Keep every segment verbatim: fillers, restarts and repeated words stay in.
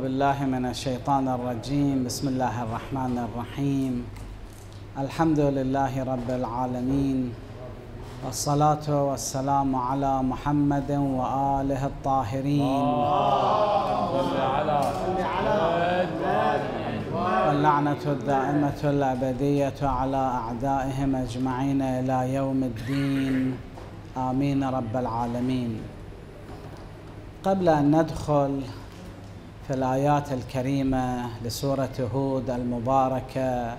بالله من الشيطان الرجيم. بسم الله الرحمن الرحيم. الحمد لله رب العالمين، والصلاة والسلام على محمد وآله الطاهرين، واللعنة الدائمة الأبدية على أعدائهم أجمعين إلى يوم الدين، آمين رب العالمين. قبل أن ندخل في الآيات الكريمة لسورة هود المباركة،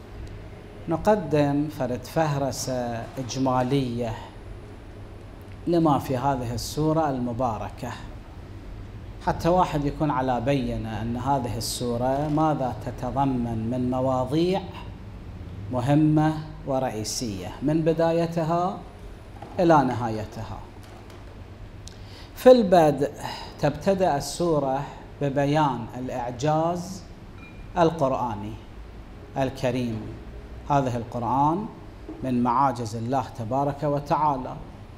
نقدم فرد فهرسة إجمالية لما في هذه السورة المباركة، حتى واحد يكون على بينة أن هذه السورة ماذا تتضمن من مواضيع مهمة ورئيسية من بدايتها إلى نهايتها. في البدء تبتدأ السورة ببيان الإعجاز القرآني الكريم. هذه القرآن من معاجز الله تبارك وتعالى،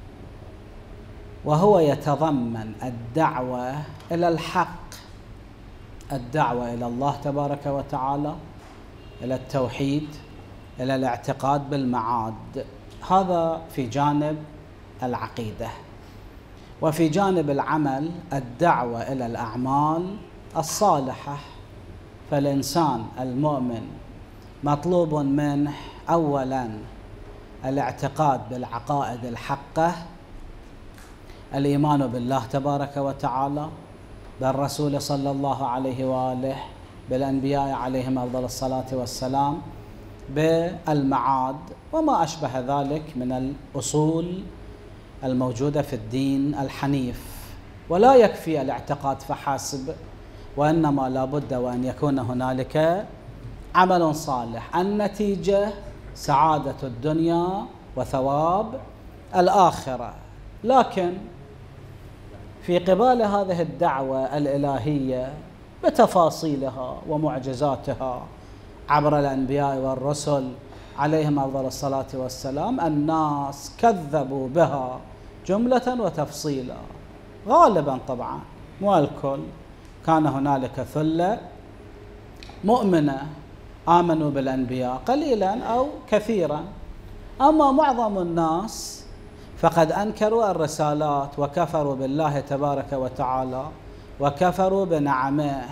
وهو يتضمن الدعوة إلى الحق، الدعوة إلى الله تبارك وتعالى، إلى التوحيد، إلى الاعتقاد بالمعاد. هذا في جانب العقيدة. وفي جانب العمل الدعوة إلى الأعمال الصالحة. فالإنسان المؤمن مطلوب منه أولاً الاعتقاد بالعقائد الحقة، الإيمان بالله تبارك وتعالى، بالرسول صلى الله عليه وآله، بالأنبياء عليهم أفضل الصلاة والسلام، بالمعاد وما أشبه ذلك من الأصول الموجودة في الدين الحنيف. ولا يكفي الاعتقاد فحسب، وإنما لا بد وأن يكون هنالك عمل صالح، النتيجة سعادة الدنيا وثواب الآخرة. لكن في قبال هذه الدعوة الإلهية بتفاصيلها ومعجزاتها عبر الأنبياء والرسل عليهم أفضل الصلاة والسلام، الناس كذبوا بها جملة وتفصيلا، غالبا طبعا مو الكل. كان هنالك ثلة مؤمنة آمنوا بالأنبياء قليلا أو كثيرا، أما معظم الناس فقد أنكروا الرسالات وكفروا بالله تبارك وتعالى وكفروا بنعمه.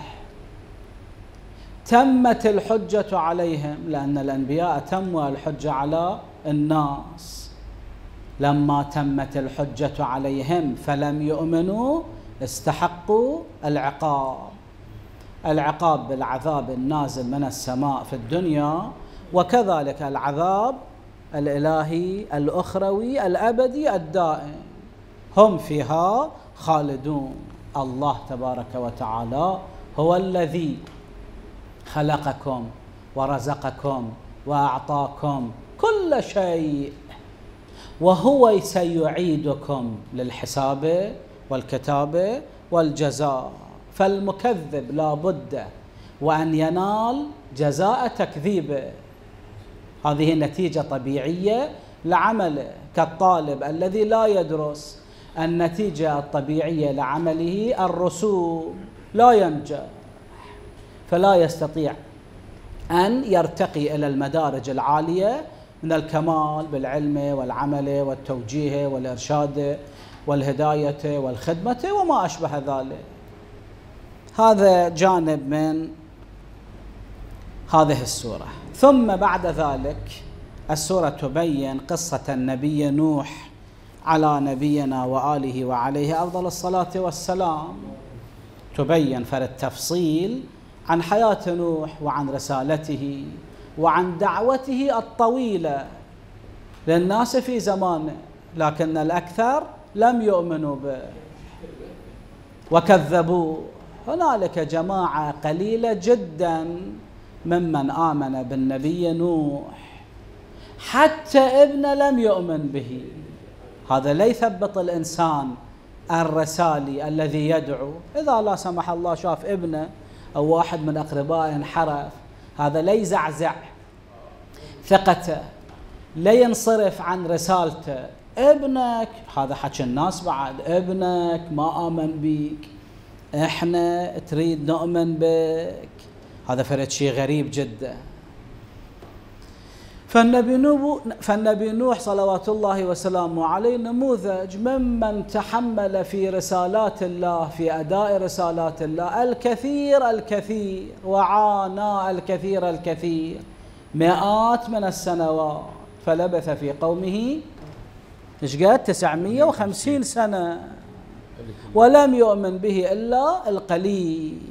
تمت الحجة عليهم، لأن الأنبياء تموا الحجة على الناس. لما تمت الحجة عليهم فلم يؤمنوا استحقوا العقاب، العقاب بالعذاب النازل من السماء في الدنيا، وكذلك العذاب الإلهي الأخروي الأبدي الدائم، هم فيها خالدون. الله تبارك وتعالى هو الذي خلقكم ورزقكم وأعطاكم كل شيء، وهو سيعيدكم للحساب والكتاب والجزاء. فالمكذب لا بد وأن ينال جزاء تكذيبه، هذه نتيجة طبيعية لعمله. كالطالب الذي لا يدرس، النتيجة الطبيعية لعمله الرسوب، لا ينجح، فلا يستطيع أن يرتقي إلى المدارج العالية من الكمال بالعلم والعمل والتوجيه والإرشاد والهداية والخدمة وما أشبه ذلك. هذا جانب من هذه السورة. ثم بعد ذلك السورة تبين قصة النبي نوح على نبينا وآله وعليه أفضل الصلاة والسلام، تبين فرد تفصيل عن حياة نوح وعن رسالته وعن دعوته الطويلة للناس في زمانه، لكن الأكثر لم يؤمنوا به وكذبوا. هنالك جماعة قليلة جدا ممن آمن بالنبي نوح، حتى ابنه لم يؤمن به. هذا لا يثبط الإنسان الرسالي الذي يدعو. إذا لا سمح الله شاف ابنه أو واحد من أقربائه انحرف، هذا لا يزعزع ثقته، لا ينصرف عن رسالته. ابنك، هذا حكي الناس بعد، ابنك ما آمن بيك، إحنا تريد نؤمن بك. هذا فرد شيء غريب جدا. فالنبي نوح فالنبي نوح صلوات الله وسلامه عليه نموذج ممن تحمل في رسالات الله، في أداء رسالات الله الكثير الكثير، وعانى الكثير الكثير مئات من السنوات، فلبث في قومه ايش قد تسعمئة وخمسين سنة ولم يؤمن به إلا القليل.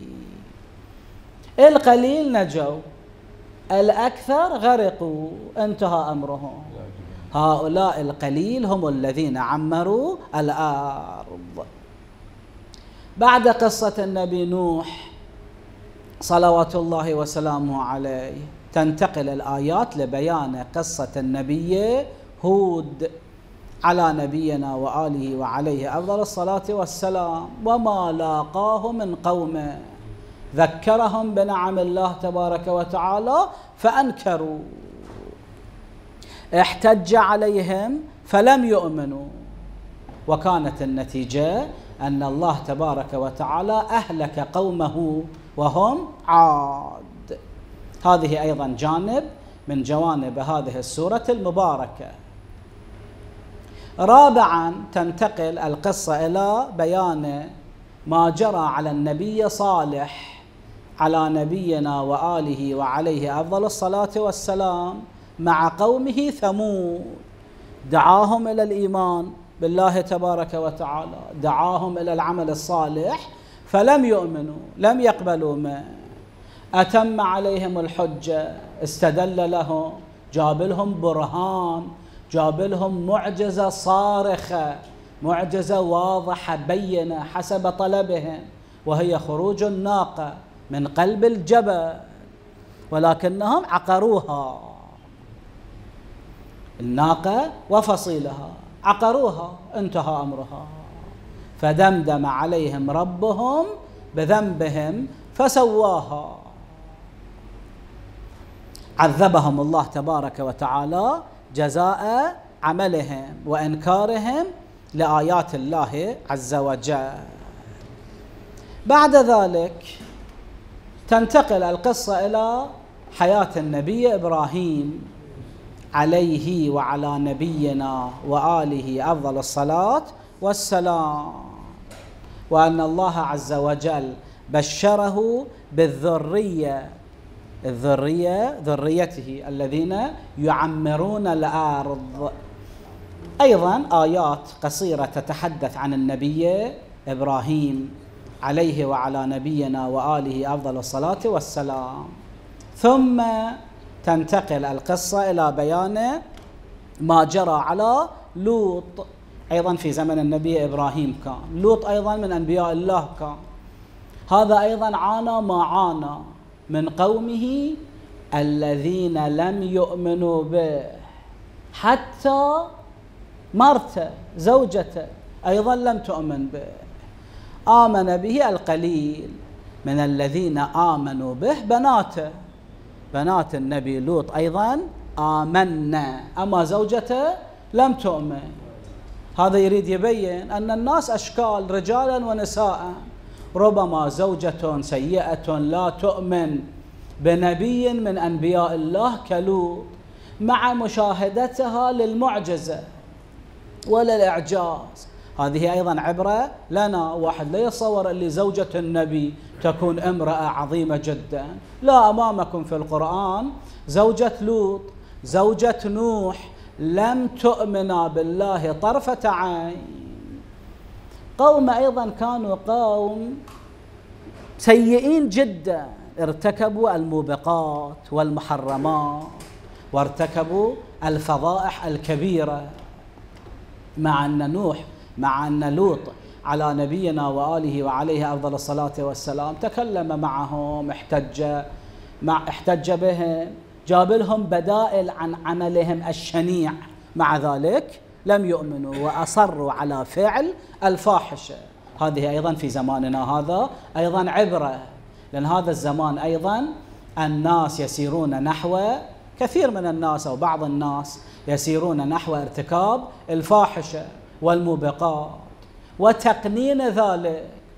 القليل نجوا، الأكثر غرقوا، انتهى أمرهم. هؤلاء القليل هم الذين عمروا الأرض. بعد قصة النبي نوح صلوات الله وسلامه عليه تنتقل الآيات لبيان قصة النبي هود على نبينا وآله وعليه أفضل الصلاة والسلام، وما لاقاه من قومه. ذكرهم بنعم الله تبارك وتعالى فأنكروا، احتج عليهم فلم يؤمنوا، وكانت النتيجة أن الله تبارك وتعالى أهلك قومه وهم عاد. هذه أيضا جانب من جوانب هذه السورة المباركة. رابعا تنتقل القصة إلى بيان ما جرى على النبي صالح على نبينا وآله وعليه أفضل الصلاة والسلام مع قومه ثمود. دعاهم إلى الإيمان بالله تبارك وتعالى، دعاهم إلى العمل الصالح فلم يؤمنوا، لم يقبلوا ما أتم عليهم الحجة، استدل لهم، جاب لهم برهان، جاب لهم معجزة صارخة، معجزة واضحة بينة حسب طلبهم، وهي خروج الناقة من قلب الجبل، ولكنهم عقروها، الناقة وفصيلها عقروها، انتهى أمرها. فدمدم عليهم ربهم بذنبهم فسواها. عذبهم الله تبارك وتعالى جزاء عملهم وإنكارهم لآيات الله عز وجل. بعد ذلك تنتقل القصة إلى حياة النبي إبراهيم عليه وعلى نبينا وآله أفضل الصلاة والسلام، وأن الله عز وجل بشره بالذرية، الذرية ذريته الذين يعمرون الأرض. أيضا آيات قصيرة تتحدث عن النبي إبراهيم عليه وعلى نبينا وآله أفضل الصلاة والسلام. ثم تنتقل القصة إلى بيان ما جرى على لوط، أيضا في زمن النبي إبراهيم كان لوط أيضا من أنبياء الله كان، هذا أيضا عانى ما عانى من قومه الذين لم يؤمنوا به، حتى مرته زوجته أيضا لم تؤمن به. آمن به القليل من الذين آمنوا به، بناته بنات النبي لوط أيضا آمنا، أما زوجته لم تؤمن. هذا يريد يبين أن الناس أشكال، رجالا ونساء. ربما زوجة سيئة لا تؤمن بنبي من أنبياء الله كلوط، مع مشاهدتها للمعجزة وللإعجاز. هذه أيضا عبرة لنا. واحد لا يتصور اللي زوجة النبي تكون امرأة عظيمة جدا، لا، أمامكم في القرآن زوجة لوط، زوجة نوح لم تؤمنا بالله طرفة عين. قوم أيضا كانوا قوم سيئين جدا، ارتكبوا الموبقات والمحرمات وارتكبوا الفضائح الكبيرة، مع أن نوح مع أن لوط على نبينا وآله وعليه أفضل الصلاة والسلام تكلم معهم، احتج مع احتج بهم، جاب لهم بدائل عن عملهم الشنيع، مع ذلك لم يؤمنوا وأصروا على فعل الفاحشة. هذه أيضا في زماننا هذا أيضا عبرة، لأن هذا الزمان أيضا الناس يسيرون نحو، كثير من الناس أو بعض الناس يسيرون نحو ارتكاب الفاحشة والموبقات وتقنين ذلك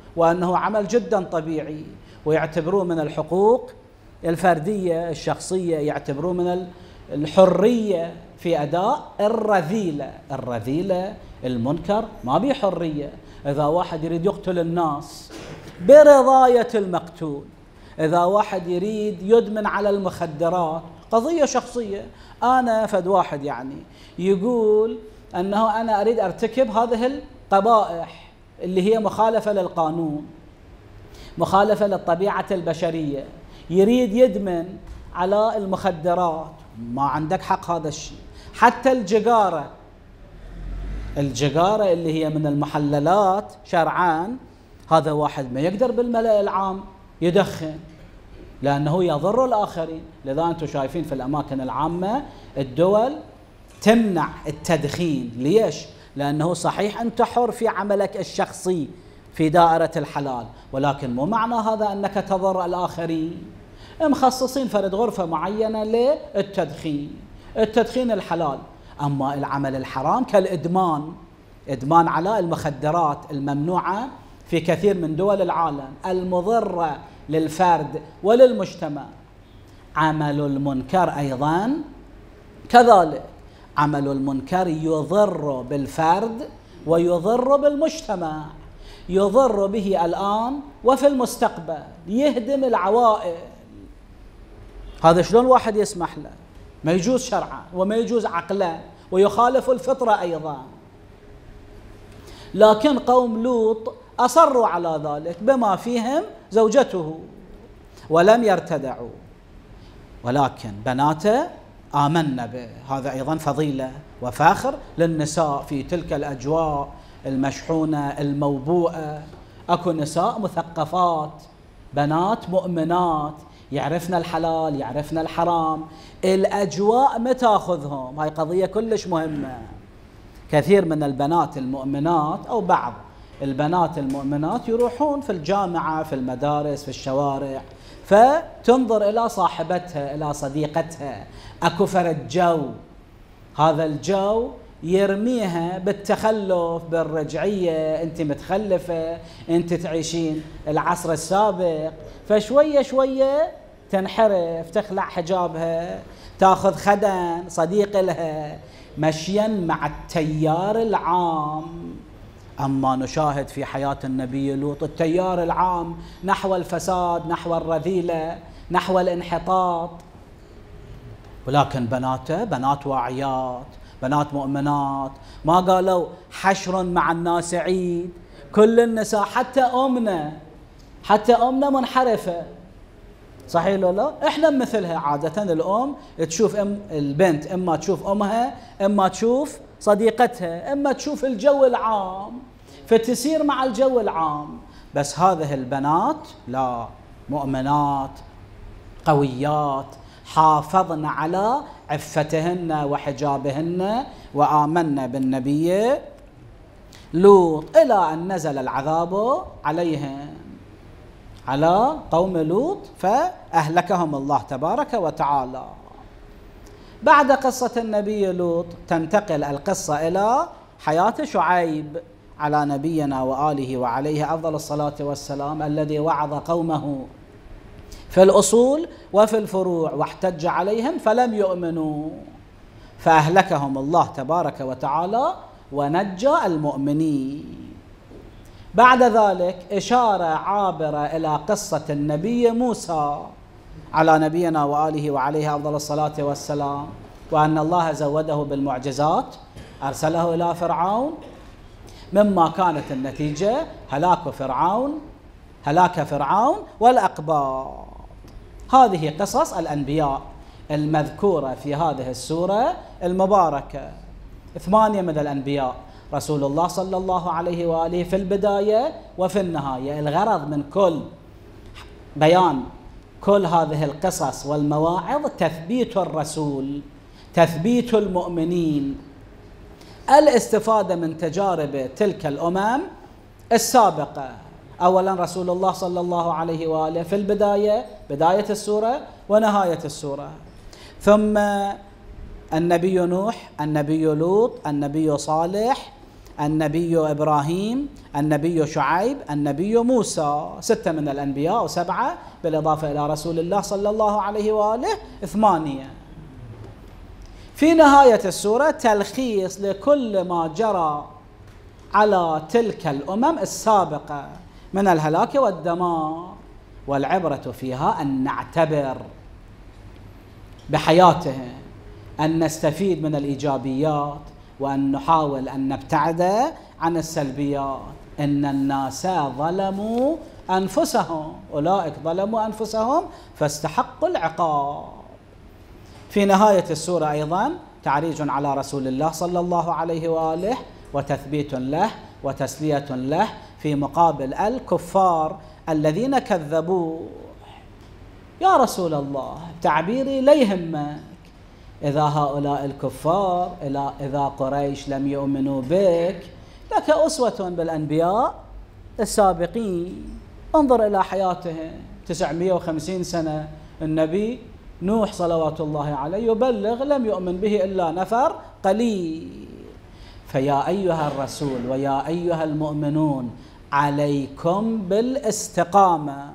وأنه عمل جدا طبيعي، ويعتبروه من الحقوق الفردية الشخصية، يعتبروه من الحرية في أداء الرذيلة. الرذيلة المنكر ما بيه حرية. إذا واحد يريد يقتل الناس برضاية المقتول، إذا واحد يريد يدمن على المخدرات، قضية شخصية. أنا فد واحد يعني يقول أنه أنا أريد أرتكب هذه القبائح اللي هي مخالفة للقانون، مخالفة للطبيعة البشرية، يريد يدمن على المخدرات، ما عندك حق هذا الشيء. حتى الجقارة، الجقارة اللي هي من المحللات شرعان، هذا واحد ما يقدر بالملأ العام يدخن لأنه يضر الآخرين. لذا أنتم شايفين في الأماكن العامة الدول تمنع التدخين. ليش؟ لأنه صحيح أنت حر في عملك الشخصي في دائرة الحلال، ولكن مو معنى هذا أنك تضر الآخرين. مخصصين فرد غرفة معينة للتدخين، التدخين الحلال. أما العمل الحرام كالإدمان، إدمان على المخدرات الممنوعة في كثير من دول العالم، المضرة للفرد وللمجتمع. عمل المنكر أيضا كذلك، عمل المنكر يضر بالفرد ويضر بالمجتمع، يضر به الآن وفي المستقبل، يهدم العوائل. هذا شلون واحد يسمح له؟ ما يجوز شرعا وما يجوز عقلا ويخالف الفطرة أيضا. لكن قوم لوط أصروا على ذلك بما فيهم زوجته ولم يرتدعوا، ولكن بناته آمنا به. هذا أيضا فضيلة وفاخر للنساء في تلك الأجواء المشحونة الموبوءة. أكو نساء مثقفات، بنات مؤمنات، يعرفن الحلال يعرفن الحرام. الأجواء ما تاخذهم، هاي قضية كلش مهمة. كثير من البنات المؤمنات أو بعض البنات المؤمنات يروحون في الجامعة، في المدارس، في الشوارع، فتنظر إلى صاحبتها، إلى صديقتها، أكو فرد جو، هذا الجو يرميها بالتخلف، بالرجعية، أنت متخلفة، أنت تعيشين العصر السابق. فشوية شوية تنحرف، تخلع حجابها، تأخذ خدن صديق لها، مشيا مع التيار العام. أما نشاهد في حياة النبي لوط التيار العام نحو الفساد، نحو الرذيلة، نحو الانحطاط. ولكن بناته بنات واعيات، بنات مؤمنات، ما قالوا حشر مع الناس عيد. كل النساء، حتى أمنا، حتى أمنا منحرفة، صحيح ولا لا؟ إحنا مثلها عادة. الأم تشوف أم البنت، إما تشوف أمها، إما تشوف صديقتها، إما تشوف الجو العام، فتسير مع الجو العام. بس هذه البنات لا، مؤمنات قويات، حافظن على عفتهن وحجابهن وآمن بالنبي لوط، إلى أن نزل العذاب عليهم، على قوم لوط، فأهلكهم الله تبارك وتعالى. بعد قصة النبي لوط تنتقل القصة إلى حياة شعيب على نبينا وآله وعليه أفضل الصلاة والسلام، الذي وعظ قومه في الأصول وفي الفروع واحتج عليهم فلم يؤمنوا، فأهلكهم الله تبارك وتعالى ونجى المؤمنين. بعد ذلك إشارة عابرة إلى قصة النبي موسى على نبينا وآله وعليه أفضل الصلاة والسلام، وأن الله زوده بالمعجزات، أرسله إلى فرعون، مما كانت النتيجة هلاك فرعون، هلاك فرعون والأقباط. هذه قصص الأنبياء المذكورة في هذه السورة المباركة. ثمانية من الأنبياء، رسول الله صلى الله عليه وآله في البداية وفي النهاية. الغرض من كل بيان كل هذه القصص والمواعظ تثبيت الرسول، تثبيت المؤمنين، الاستفادة من تجارب تلك الأمم السابقة. أولا رسول الله صلى الله عليه وآله في البداية، بداية السورة ونهاية السورة، ثم النبي نوح، النبي لوط، النبي صالح، النبي إبراهيم، النبي شعيب، النبي موسى، ستة من الأنبياء وسبعة بالإضافة إلى رسول الله صلى الله عليه وآله ثمانية. في نهاية السورة تلخيص لكل ما جرى على تلك الأمم السابقة من الهلاك والدمار، والعبرة فيها أن نعتبر بحياتهم، أن نستفيد من الإيجابيات، وأن نحاول أن نبتعد عن السلبيات. إن الناس ظلموا أنفسهم، أولئك ظلموا أنفسهم فاستحقوا العقاب. في نهاية السورة أيضا تعريج على رسول الله صلى الله عليه وآله وتثبيت له وتسلية له في مقابل الكفار الذين كذبوه. يا رسول الله، تعبيري لا يهمك إذا هؤلاء الكفار، إذا قريش لم يؤمنوا بك، لك أسوة بالأنبياء السابقين. انظر إلى حياتهم، تسعمائة وخمسين سنة النبي نوح صلوات الله عليه يبلغ، لم يؤمن به إلا نفر قليل. فيا أيها الرسول ويا أيها المؤمنون، عليكم بالاستقامة،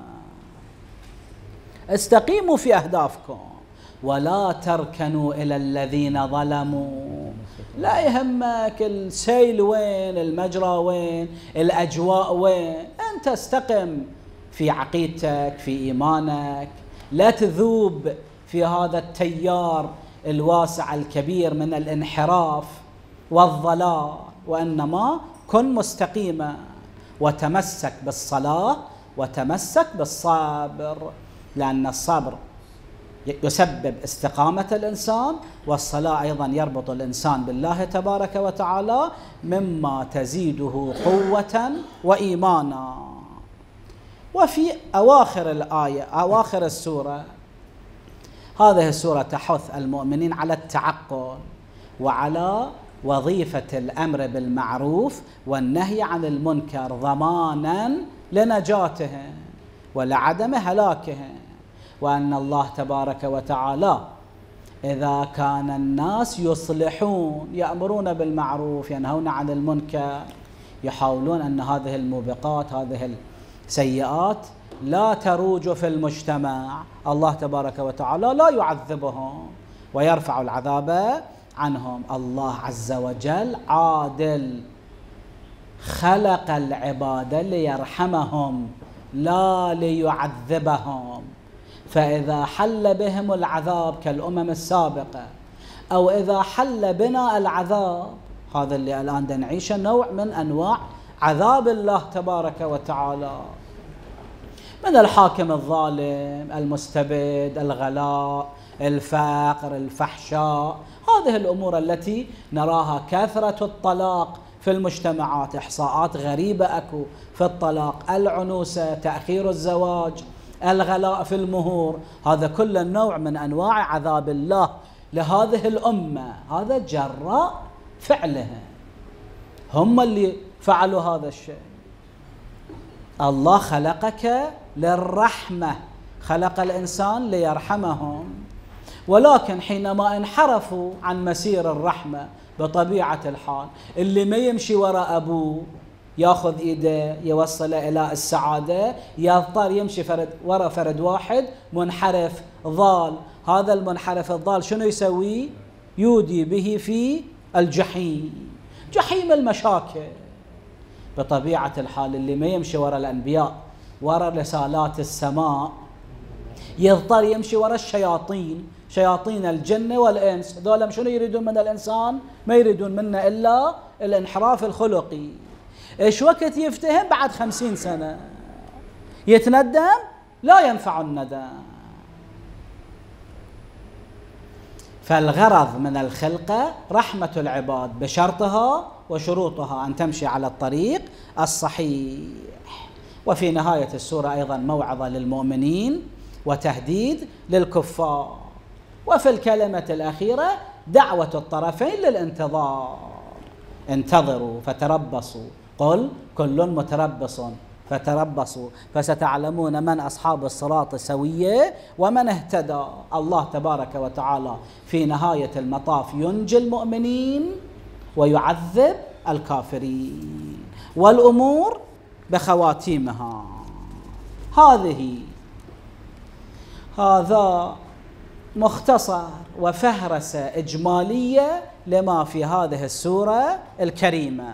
استقيموا في أهدافكم ولا تركنوا إلى الذين ظلموا. لا يهمك السيل وين، المجرى وين، الأجواء وين، أنت استقم في عقيدتك، في إيمانك، لا تذوب في هذا التيار الواسع الكبير من الانحراف والضلال، وإنما كن مستقيما وتمسك بالصلاة وتمسك بالصبر، لأن الصبر يسبب استقامة الإنسان، والصلاة أيضا يربط الإنسان بالله تبارك وتعالى مما تزيده قوة وإيمانا. وفي أواخر الآية، أواخر السورة، هذه السورة تحث المؤمنين على التعقل وعلى وظيفة الأمر بالمعروف والنهي عن المنكر ضمانا لنجاتهم ولعدم هلاكهم، وأن الله تبارك وتعالى إذا كان الناس يصلحون، يأمرون بالمعروف، ينهون عن المنكر، يحاولون أن هذه الموبقات، هذه السيئات لا تروج في المجتمع، الله تبارك وتعالى لا يعذبهم ويرفع العذاب عنهم. الله عز وجل عادل، خلق العباد ليرحمهم لا ليعذبهم، فإذا حل بهم العذاب كالأمم السابقة، أو إذا حل بنا العذاب، هذا اللي الآن نعيشه نوع من أنواع عذاب الله تبارك وتعالى، من الحاكم الظالم، المستبد، الغلاء، الفقر، الفحشاء، هذه الأمور التي نراها، كثرة الطلاق في المجتمعات، إحصاءات غريبة أكو في الطلاق، العنوسة، تأخير الزواج، الغلاء في المهور، هذا كل نوع من أنواع عذاب الله لهذه الأمة، هذا جراء فعلها، هم اللي فعلوا هذا الشيء. الله خلقك للرحمة، خلق الإنسان ليرحمهم، ولكن حينما انحرفوا عن مسير الرحمة بطبيعة الحال، اللي ما يمشي وراء أبوه ياخذ ايده يوصله الى السعاده، يضطر يمشي فرد ورا فرد واحد منحرف ضال، هذا المنحرف الضال شنو يسوي؟ يودي به في الجحيم، جحيم المشاكل. بطبيعه الحال اللي ما يمشي ورا الانبياء، ورا رسالات السماء، يضطر يمشي ورا الشياطين، شياطين الجن والانس، هذول شنو يريدون من الانسان؟ ما يريدون منه الا الانحراف الخلقي. ايش وقت يفتهم؟ بعد خمسين سنة يتندم، لا ينفع الندم. فالغرض من الخلقة رحمة العباد بشرطها وشروطها، أن تمشي على الطريق الصحيح. وفي نهاية السورة أيضا موعظة للمؤمنين وتهديد للكفار. وفي الكلمة الأخيرة دعوة الطرفين للانتظار، انتظروا فتربصوا، قل كل متربص فتربصوا فستعلمون من أصحاب الصراط سوية ومن اهتدى. الله تبارك وتعالى في نهاية المطاف ينجي المؤمنين ويعذب الكافرين، والأمور بخواتيمها. هذه هذا مختصر وفهرسة إجمالية لما في هذه السورة الكريمة.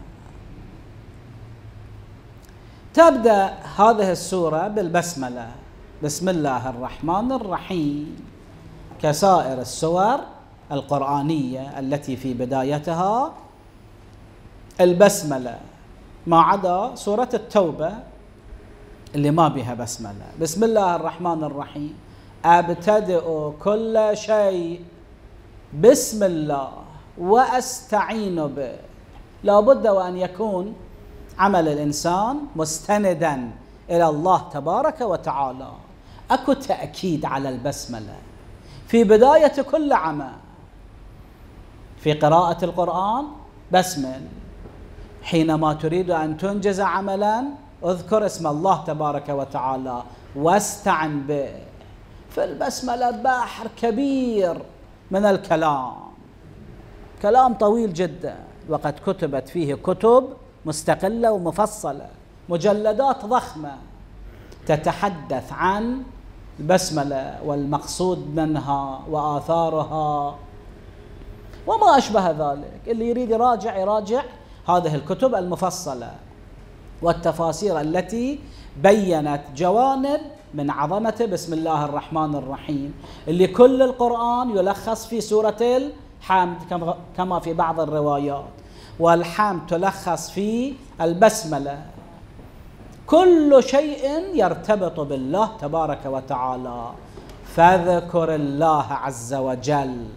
تبدأ هذه السورة بالبسملة، بسم الله الرحمن الرحيم، كسائر السور القرآنية التي في بدايتها البسملة، ما عدا سورة التوبة اللي ما بها بسملة. بسم الله الرحمن الرحيم، أبتدئ كل شيء بسم الله وأستعين به. لا بد وأن يكون عمل الإنسان مستندا إلى الله تبارك وتعالى. أكو تأكيد على البسملة في بداية كل عمل. في قراءة القرآن بسمل، حينما تريد أن تنجز عملا اذكر اسم الله تبارك وتعالى واستعن به. في البسملة بحر كبير من الكلام، كلام طويل جدا، وقد كتبت فيه كتب مستقلة ومفصلة، مجلدات ضخمة تتحدث عن البسملة والمقصود منها وآثارها وما أشبه ذلك. اللي يريد يراجع يراجع هذه الكتب المفصلة والتفاسير التي بيّنت جوانب من عظمة بسم الله الرحمن الرحيم، اللي كل القرآن يلخص في سورة الحمد كما في بعض الروايات، والحمد تلخص في البسملة. كل شيء يرتبط بالله تبارك وتعالى، فاذكر الله عز وجل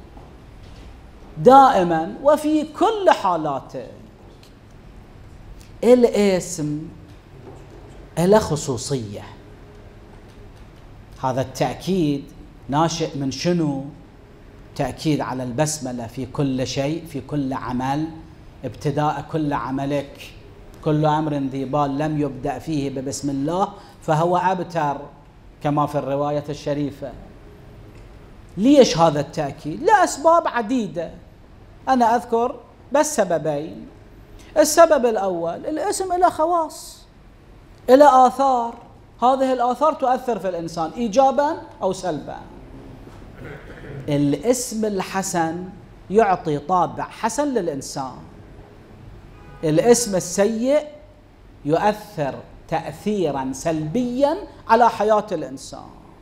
دائما وفي كل حالاته. الاسم له خصوصية، هذا التأكيد ناشئ من شنو؟ تأكيد على البسملة في كل شيء، في كل عمل، ابتداء كل عملك. كل أمر ذي بال لم يبدأ فيه ببسم الله فهو أبتر، كما في الرواية الشريفة. ليش هذا التأكيد؟ لأسباب عديدة، أنا أذكر بس سببين. السبب الأول، الاسم له خواص، له آثار، هذه الآثار تؤثر في الإنسان إيجابا أو سلبا. الاسم الحسن يعطي طابع حسن للإنسان، الاسم السيء يؤثر تأثيرا سلبيا على حياة الإنسان.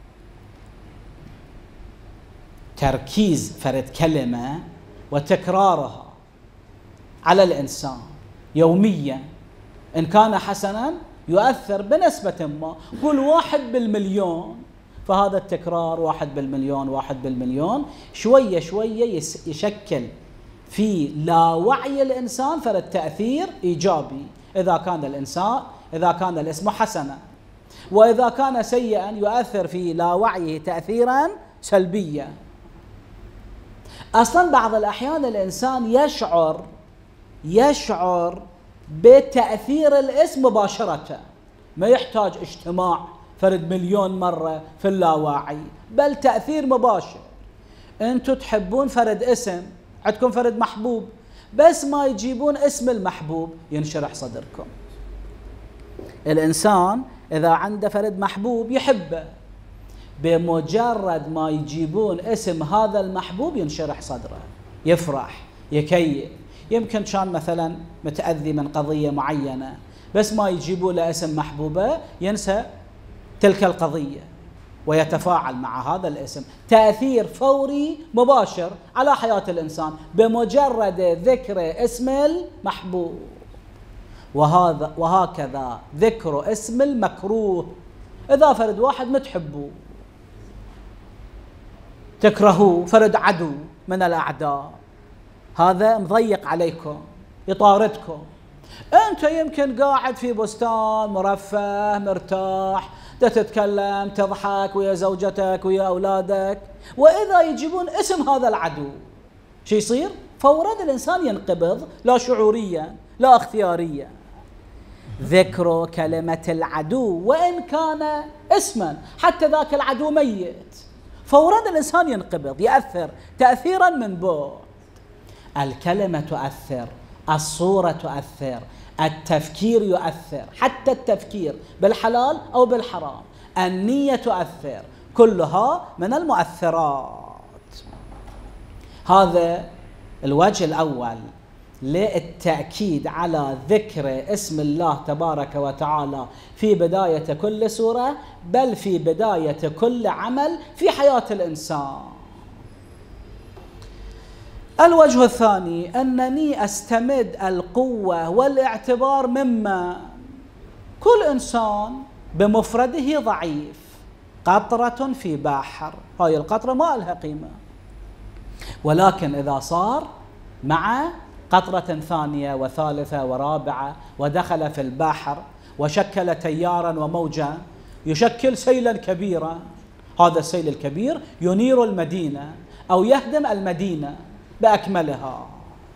تركيز فرد كلمة وتكرارها على الإنسان يوميا إن كان حسنا يؤثر بنسبة ما، قول واحد بالمليون، فهذا التكرار واحد بالمليون واحد بالمليون شوية شوية يشكل في لاوعي الإنسان فرد تأثير إيجابي إذا كان الإنسان إذا كان الاسم حسنا، وإذا كان سيئا يؤثر في لاوعيه تأثيرا سلبيا. أصلا بعض الأحيان الإنسان يشعر يشعر بتأثير الاسم مباشرة، ما يحتاج اجتماع فرد مليون مرة في اللاواعي، بل تأثير مباشر. أنتم تحبون فرد اسم، عندكم فرد محبوب، بس ما يجيبون اسم المحبوب ينشرح صدركم. الإنسان إذا عنده فرد محبوب يحبه، بمجرد ما يجيبون اسم هذا المحبوب ينشرح صدره، يفرح يكيف. يمكن كان مثلا متأذي من قضية معينة، بس ما يجيبوا له اسم محبوبة ينسى تلك القضية ويتفاعل مع هذا الاسم. تأثير فوري مباشر على حياة الإنسان بمجرد ذكر اسم المحبوب. وهذا وهكذا ذكر اسم المكروه. إذا فرد واحد متحبوه تكرهوه، فرد عدو من الأعداء، هذا مضيق عليكم يطاردكم. أنت يمكن قاعد في بستان مرفه مرتاح، تتكلم تضحك ويا زوجتك ويا أولادك، وإذا يجيبون اسم هذا العدو شو يصير؟ فورا الإنسان ينقبض، لا شعوريا لا اختياريا. ذكر كلمة العدو وإن كان اسما، حتى ذاك العدو ميت، فورا الإنسان ينقبض، يأثر تأثيرا من بعد. الكلمة تؤثر، الصورة تؤثر، التفكير يؤثر، حتى التفكير بالحلال أو بالحرام، النية تؤثر، كلها من المؤثرات. هذا الوجه الأول للتأكيد على ذكر اسم الله تبارك وتعالى في بداية كل سورة، بل في بداية كل عمل في حياة الإنسان. الوجه الثاني أنني أستمد القوة والاعتبار مما كل إنسان بمفرده ضعيف، قطرة في بحر، هاي القطرة ما لها قيمة، ولكن إذا صار مع قطرة ثانية وثالثة ورابعة ودخل في البحر وشكل تيارا وموجا يشكل سيلا كبيرا، هذا السيل الكبير ينير المدينة أو يهدم المدينة بأكملها.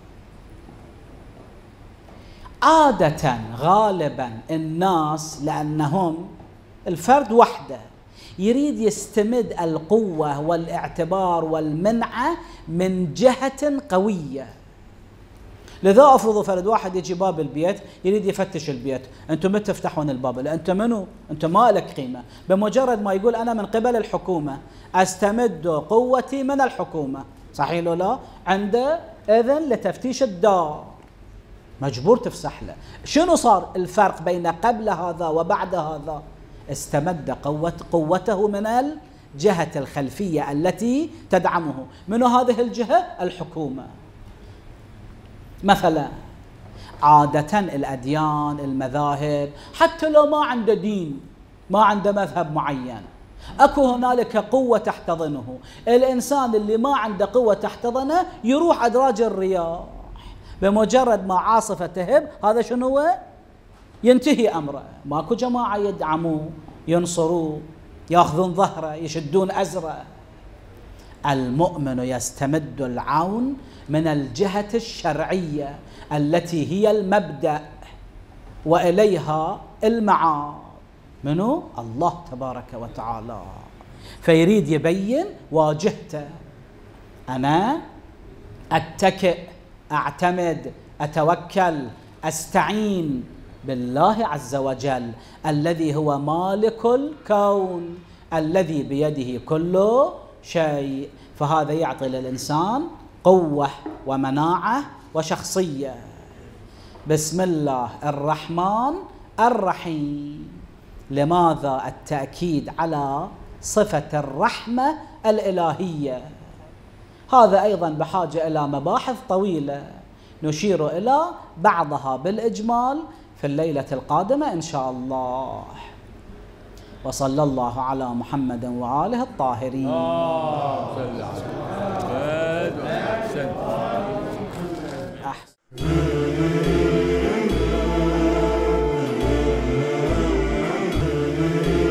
عادة غالبا الناس لأنهم الفرد وحده يريد يستمد القوة والاعتبار والمنعة من جهة قوية. لذا أفرض فرد واحد يجي باب البيت يريد يفتش البيت، أنتم متى تفتحون الباب؟ أنت منو؟ أنت ما لك قيمة. بمجرد ما يقول أنا من قبل الحكومة أستمد قوتي من الحكومة، صحيح ولا لا؟ عنده إذن لتفتيش الدار، مجبور تفسح له. شنو صار الفرق بين قبل هذا وبعد هذا؟ استمد قوة قوته من الجهة الخلفية التي تدعمه. من هذه الجهة؟ الحكومة. مثلا عادة الأديان، المذاهب، حتى لو ما عنده دين، ما عنده مذهب معين، أكو هنالك قوة تحتضنه. الإنسان اللي ما عنده قوة تحتضنه يروح أدراج الرياح، بمجرد ما عاصفة تهب هذا شنو هو؟ ينتهي أمره. ماكو جماعة يدعموه ينصروه يأخذون ظهره يشدون أزره. المؤمن يستمد العون من الجهة الشرعية التي هي المبدأ وإليها المعاد. منو؟ الله تبارك وتعالى. فيريد يبين واجهته، أنا أتكئ، أعتمد، أتوكل، أستعين بالله عز وجل الذي هو مالك الكون الذي بيده كل شيء. فهذا يعطي للإنسان قوة ومناعة وشخصية. بسم الله الرحمن الرحيم. لماذا التأكيد على صفة الرحمة الإلهية؟ هذا أيضا بحاجة إلى مباحث طويلة نشير إلى بعضها بالإجمال في الليلة القادمة إن شاء الله. وصلى الله على محمد وآله الطاهرين. آه. أحسن.